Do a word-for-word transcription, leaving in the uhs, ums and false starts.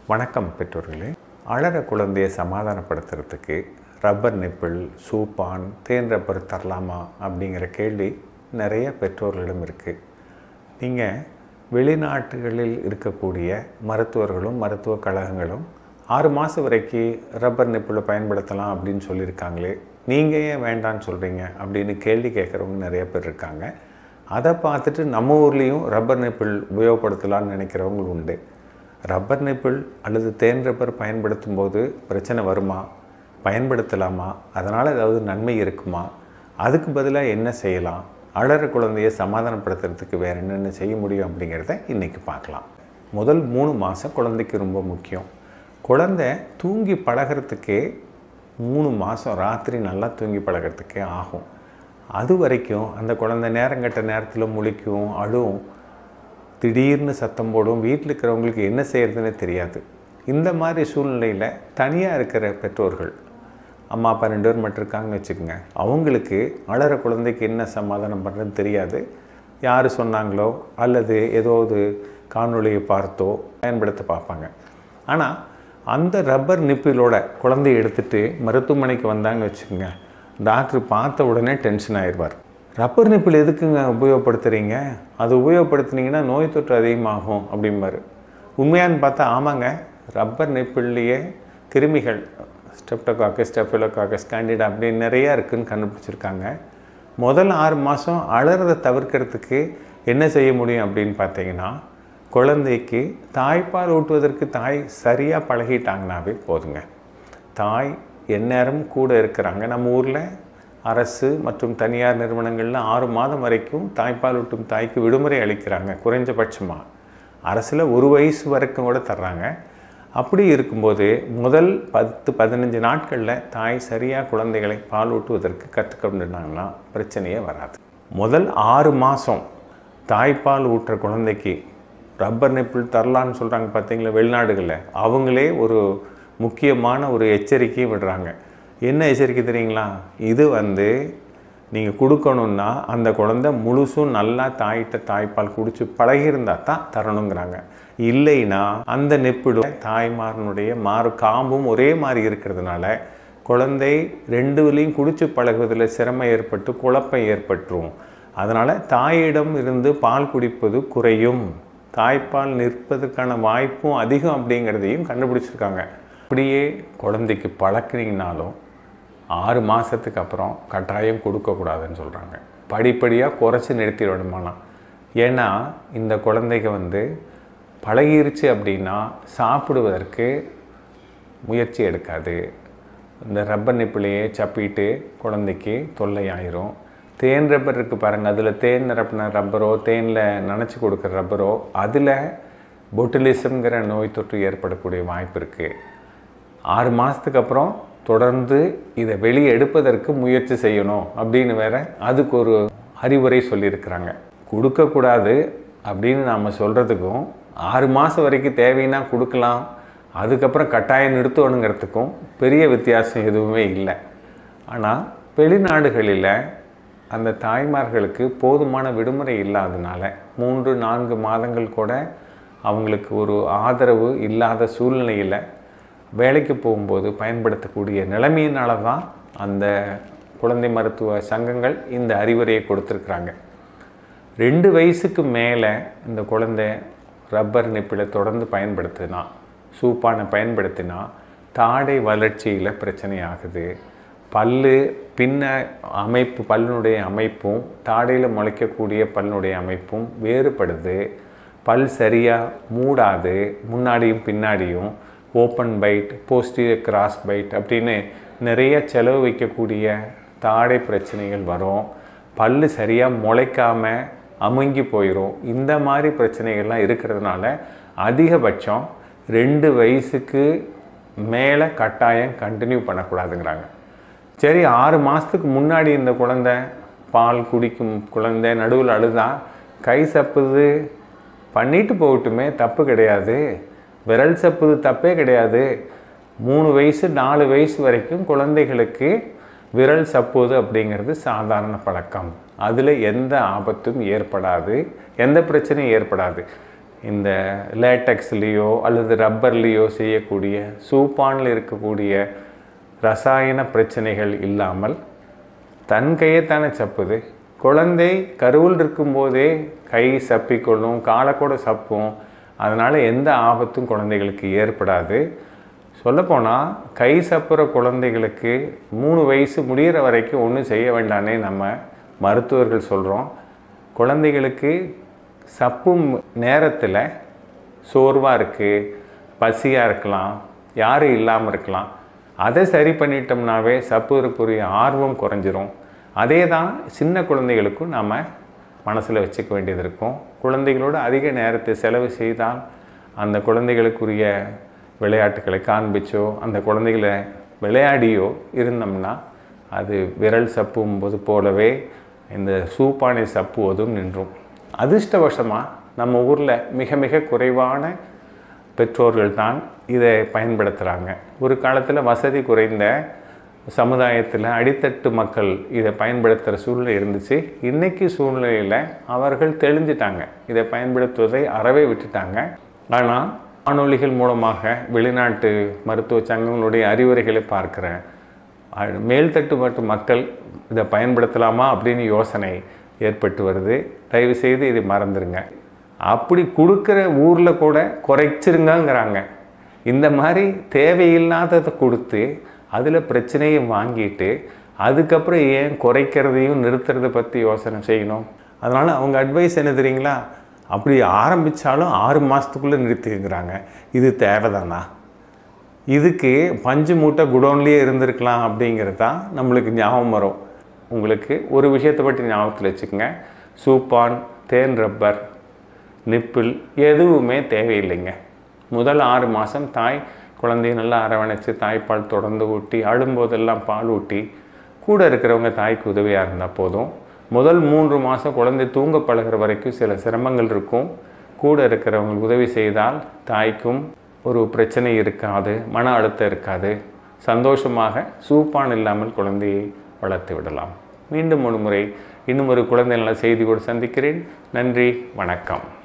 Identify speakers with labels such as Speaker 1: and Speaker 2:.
Speaker 1: வணக்கம் பெற்றோர்களே. அழற குழந்தையை சமாதானப்படுத்துறதுக்கு ரப்பர் நிப்பிள், சூப்பான், தேன் ரப்பர் தரலாமா அப்படிங்கிற கேள்வி நிறைய பெற்றோர்களிடம் இருக்குது. நீங்கள் வெளிநாட்டுகளில் இருக்கக்கூடிய மருத்துவர்களும் மருத்துவ கழகங்களும் ஆறு மாதம் வரைக்கும் ரப்பர் நிப்பிளை பயன்படுத்தலாம் அப்படின்னு சொல்லியிருக்காங்களே, நீங்கள் ஏன் வேண்டான்னு சொல்கிறீங்க அப்படின்னு கேள்வி கேட்குறவங்க நிறைய பேர் இருக்காங்க. அதை பார்த்துட்டு நம்ம ஊர்லேயும் ரப்பர் நிப்பிள் உபயோகப்படுத்தலான்னு நினைக்கிறவங்க உண்டு. ரப்பர் நிப்பிள் அல்லது தேன் ரப்பர் பயன்படுத்தும் போது பிரச்சனை வருமா, பயன்படுத்தலாமா, அதனால் ஏதாவது நன்மை இருக்குமா, அதுக்கு பதிலாக என்ன செய்யலாம், அழற குழந்தையை சமாதானப்படுத்துறதுக்கு வேறு என்னென்ன செய்ய முடியும் அப்படிங்கிறத இன்றைக்கி பார்க்கலாம். முதல் மூணு மாதம் குழந்தைக்கு ரொம்ப முக்கியம். குழந்தை தூங்கி பழகிறதுக்கே மூணு மாதம் ராத்திரி நல்லா தூங்கி பழகிறதுக்கே ஆகும். அது வரைக்கும் அந்த குழந்தை நேரங்கட்ட நேரத்தில் முழிக்கும், அழும், திடீர்னு சத்தம் போடும். வீட்டில் இருக்கிறவங்களுக்கு என்ன செய்கிறதுன்னு தெரியாது. இந்த மாதிரி சூழ்நிலையில் தனியாக இருக்கிற பெற்றோர்கள், அம்மா அப்பா ரெண்டு பேர் மட்டும் இருக்காங்கன்னு வச்சுக்கோங்க, அவங்களுக்கு அழற குழந்தைக்கு என்ன சமாதானம் பண்ணுறதுன்னு தெரியாது. யார் சொன்னாங்களோ அல்லது ஏதோ ஒரு காணொலியை பார்த்தோ பயன்படுத்த பார்ப்பாங்க. ஆனால் அந்த ரப்பர் நிப்பிலோட குழந்தையை எடுத்துகிட்டு மருத்துவமனைக்கு வந்தாங்கன்னு வச்சுக்கோங்க, டாக்டர் பார்த்த உடனே டென்ஷன் ஆயிடுவார். ரப்பர் நிப்பிள் எதுக்குங்க உபயோகப்படுத்துகிறீங்க, அது உபயோகப்படுத்துனீங்கன்னா நோய் தொற்று அதிகமாகும் அப்படிம்பாரு. உண்மையான்னு பார்த்தா ஆமாங்க, ரப்பர் நிப்பிள்லேயே கிருமிகள் ஸ்ட்ரெப்டோகாக்கஸ், ஸ்டெஃபிலோகாக்கஸ், கேண்டிடா அப்படின்னு நிறையா இருக்குதுன்னு கண்டுபிடிச்சிருக்காங்க. முதல் ஆறு மாதம் அழறதை தவிர்க்கிறதுக்கு என்ன செய்ய முடியும் அப்படின்னு பார்த்தீங்கன்னா, குழந்தைக்கு தாய்ப்பால் ஊட்டுவதற்கு தாய் சரியாக பழகிட்டாங்கனாவே போதுங்க. தாய் எந்நேரம் கூட இருக்கிறாங்க. நம்ம ஊரில் அரசு மற்றும் தனியார் நிறுவனங்களில் ஆறு மாதம் வரைக்கும் தாய்ப்பால் ஊட்டும் தாய்க்கு விடுமுறை அளிக்கிறாங்க. குறைஞ்சபட்சமாக அரசில் ஒரு வயசு வரைக்கும் கூட தர்றாங்க. அப்படி இருக்கும்போது முதல் பத்து பதினஞ்சு நாட்களில் தாய் சரியாக குழந்தைகளை பால் ஊட்டுவதற்கு கற்றுக்கொண்டுனாங்கன்னா பிரச்சனையே வராது. முதல் ஆறு மாதம் தாய்ப்பால் ஊட்டுற குழந்தைக்கு ரப்பர் நிப்பிள் தரலான்னு சொல்கிறாங்க பார்த்தீங்களா வெளிநாடுகளில், அவங்களே ஒரு முக்கியமான ஒரு எச்சரிக்கையை விடுறாங்க. என்ன எச்சரிக்கை தெரியுங்களா, இது வந்து நீங்கள் கொடுக்கணுன்னா அந்த குழந்தை முழுசும் நல்லா தாயிட்ட தாய்ப்பால் குடித்து பழகியிருந்தால் தான் தரணுங்கிறாங்க. இல்லைன்னா அந்த நெப்பிடு தாய்மாரனுடைய மாறு காம்பும் ஒரே மாதிரி இருக்கிறதுனால குழந்தை ரெண்டுலையும் குடித்து பழகுவதில் சிரமம் ஏற்பட்டு குழப்பம் ஏற்பட்டுரும். அதனால் தாயிடம் இருந்து பால் குடிப்பது குறையும், தாய்ப்பால் நிற்பதற்கான வாய்ப்பும் அதிகம் அப்படிங்கிறதையும் கண்டுபிடிச்சிருக்காங்க. அப்படியே குழந்தைக்கு பழக்கினீங்கனாலும் ஆறு மாதத்துக்கு அப்புறம் கட்டாயம் கொடுக்கக்கூடாதுன்னு சொல்கிறாங்க. படிப்படியாக குறைச்சி நிறுத்திடணுமானா. ஏன்னா இந்த குழந்தைக்கு வந்து பழகிருச்சு அப்படின்னா சாப்பிடுவதற்கு முயற்சி எடுக்காது. இந்த ரப்பர் நிப்பிளையே சப்பிட்டு குழந்தைக்கு தொல்லையாயிரும். தேன் ரப்பர் இருக்குது பாருங்கள், அதில் தேன் நிரப்பின ரப்பரோ தேனில் நனைச்சி கொடுக்குற ரப்பரோ அதில் பொட்டுலிசம்ங்கிற நோய் தொற்று ஏற்படக்கூடிய வாய்ப்பு இருக்குது. ஆறு மாதத்துக்கு அப்புறம் தொடர்ந்து இதை வெளியே எடுப்பதற்கு முயற்சி செய்யணும் அப்படின்னு வேற அதுக்கு ஒரு அறிவுரை சொல்லியிருக்கிறாங்க. கொடுக்கக்கூடாது அப்படின்னு நாம் சொல்கிறதுக்கும் ஆறு மாதம் வரைக்கும் தேவைன்னா கொடுக்கலாம், அதுக்கப்புறம் கட்டாயம் நிறுத்தணுங்கிறதுக்கும் பெரிய வித்தியாசம் எதுவுமே இல்லை. ஆனால் வெளிநாடுகளில் அந்த தாய்மார்களுக்கு போதுமான விடுமுறை இல்லாதனால மூன்று நான்கு மாதங்கள் கூட அவங்களுக்கு ஒரு ஆதரவு இல்லாத சூழ்நிலையில் வேலைக்கு போகும்போது பயன்படுத்தக்கூடிய நிலைமையினால தான் அந்த குழந்தை மருத்துவ சங்கங்கள் இந்த அறிவுரையை கொடுத்துருக்குறாங்க. ரெண்டு வயசுக்கு மேலே இந்த குழந்தை ரப்பர் நிப்பிளை தொடர்ந்து பயன்படுத்தினா, சூப்பானை பயன்படுத்தினா தாடை வளர்ச்சியில் பிரச்சனை ஆகுது. பல் பின்ன அமைப்பு, பல்லுடைய அமைப்பும் தாடையில் முளைக்கக்கூடிய பல்லுடைய அமைப்பும் வேறுபடுது. பல் சரியாக மூடாது, முன்னாடியும் பின்னாடியும் open bite, posterior cross bite அப்படின்னு நிறைய செலவு வைக்கக்கூடிய தாடை பிரச்சனைகள் வரும். பல் சரியாக முளைக்காமல் அமுங்கி போயிடும். இந்த மாதிரி பிரச்சனைகள்லாம் இருக்கிறதுனால அதிகபட்சம் ரெண்டு வயசுக்கு மேலே கட்டாயம் கண்டினியூ பண்ணக்கூடாதுங்கிறாங்க. சரி, ஆறு மாதத்துக்கு முன்னாடி இந்த குழந்தை பால் குடிக்கும் குழந்தை நடுவில் அழுதா கை சப்புது பண்ணிட்டு போகட்டுமே, தப்பு கிடையாது. விரல் சப்புது தப்பே கிடையாது. மூணு வயசு நாலு வயசு வரைக்கும் குழந்தைகளுக்கு விரல் சப்புவது அப்படிங்கிறது சாதாரண பழக்கம். அதில் எந்த ஆபத்தும் ஏற்படாது, எந்த பிரச்சனையும் ஏற்படாது. இந்த லேட்டெக்ஸ்லேயோ அல்லது ரப்பர்லேயோ செய்யக்கூடிய சூப்பானில் இருக்கக்கூடிய ரசாயன பிரச்சனைகள் இல்லாமல் தன் கையைத்தானே சப்புது. குழந்தை கருவில் இருக்கும்போதே கை சப்பிக்கொள்ளும், காலை கூட சப்பும். அதனால் எந்த ஆபத்தும் குழந்தைகளுக்கு ஏற்படாது. சொல்லப்போனால் கை சப்புற குழந்தைகளுக்கு மூணு வயசு முடிகிற வரைக்கும் ஒன்றும் செய்ய வேண்டானே நம்ம மருத்துவர்கள் சொல்கிறோம். குழந்தைகளுக்கு சப்பும் நேரத்தில் சோர்வாக இருக்குது, பசியாக இருக்கலாம், யாரும் இல்லாமல் இருக்கலாம். அதை சரி பண்ணிட்டோம்னாவே சப்புவதற்குரிய ஆர்வம் குறைஞ்சிரும். அதே தான் சின்ன குழந்தைகளுக்கும் நாம் மனசில் வச்சுக்க வேண்டியது இருக்கும். குழந்தைகளோடு அதிக நேரத்தை செலவு செய்தால் அந்த குழந்தைகளுக்குரிய விளையாட்டுகளை காண்பிச்சோ அந்த குழந்தைகளை விளையாடியோ இருந்தோம்னா அது விரல் சப்பும்போது போலவே இந்த சூப்பானை சப்புவதும் நின்றும். அதிர்ஷ்டவசமாக நம்ம ஊரில் மிக மிக குறைவான பெற்றோர்கள் தான் இதை பயன்படுத்துகிறாங்க. ஒரு காலத்தில் வசதி குறைந்த சமுதாயத்தில் அடித்தட்டு மக்கள் இதை பயன்படுத்துகிற சூழ்நிலை இருந்துச்சு. இன்றைக்கி சூழ்நிலையில் அவர்கள் தெளிஞ்சிட்டாங்க, இதை பயன்படுத்துவதை அறவே விட்டுட்டாங்க. ஆனால் வானொலிகள் மூலமாக வெளிநாட்டு மருத்துவ சங்கங்களுடைய அறிவுரைகளை பார்க்குறேன். மேல்தட்டு மட்டும் மக்கள் இதை பயன்படுத்தலாமா அப்படின்னு யோசனை ஏற்பட்டு வருது. தயவுசெய்து இதை மறந்துடுங்க. அப்படி கொடுக்குற ஊரில் கூட குறைச்சிருங்கிறாங்க. இந்த மாதிரி தேவையில்லாததை கொடுத்து அதில் பிரச்சனையை வாங்கிட்டு அதுக்கப்புறம் ஏன் குறைக்கிறதையும் நிறுத்துறதை பற்றி யோசனை செய்யணும். அதனால் அவங்க அட்வைஸ் என்ன தெரியுங்களா, அப்படி ஆரம்பித்தாலும் ஆறு மாதத்துக்குள்ளே நிறுத்திக்கிறாங்க. இது தேவைதானா? இதுக்கு பஞ்சு மூட்டை குடோன்லேயே இருந்திருக்கலாம் அப்படிங்கிறது தான் நம்மளுக்கு ஞாபகம் வரும். உங்களுக்கு ஒரு விஷயத்தை பற்றி ஞாபகத்தில் வச்சுக்கோங்க. சூப்பான், தேன் ரப்பர், நிப்பிள் எதுவுமே தேவையில்லைங்க. முதல் ஆறு மாதம் தாய் குழந்தைய நல்லா அரவணைச்சு தாய்ப்பால் தொடர்ந்து ஊட்டி அழும்போதெல்லாம் பால் ஊட்டி கூட இருக்கிறவங்க தாய்க்கு உதவியாக இருந்தால் போதும். முதல் மூன்று மாதம் குழந்தை தூங்க பழகிற வரைக்கும் சில சிரமங்கள் இருக்கும். கூட இருக்கிறவங்க உதவி செய்தால் தாய்க்கும் ஒரு பிரச்சனை இருக்காது, மன அழுத்தம் இருக்காது. சந்தோஷமாக சூப்பான் இல்லாமல் குழந்தையை வளர்த்து விடலாம். மீண்டும் ஒரு முறை இன்னும் ஒரு குழந்தை நல்ல செய்தியோடு சந்திக்கிறேன். நன்றி, வணக்கம்.